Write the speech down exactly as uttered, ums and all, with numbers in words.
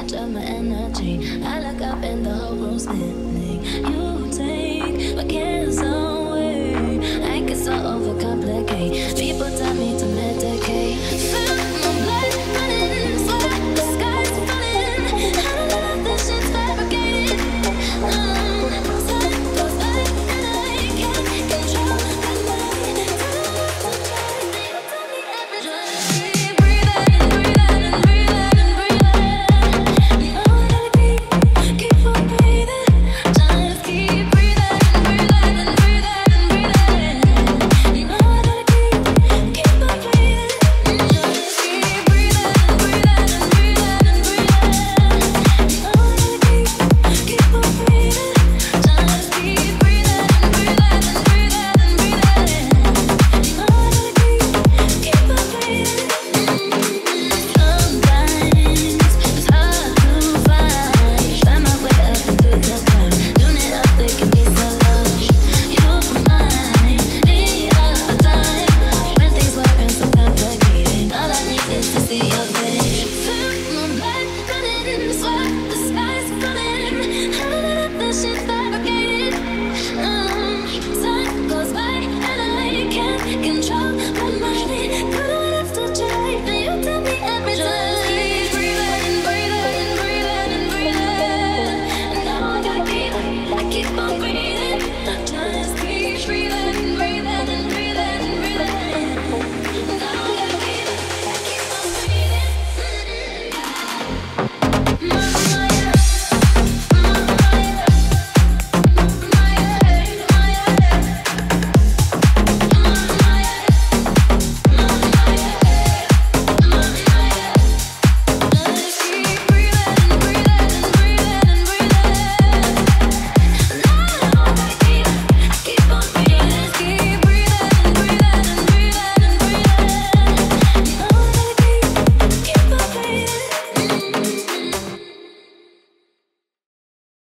much of my energy. I look up and the whole room's spinning. You take my cares away. I get so overcomplicate. People tell me to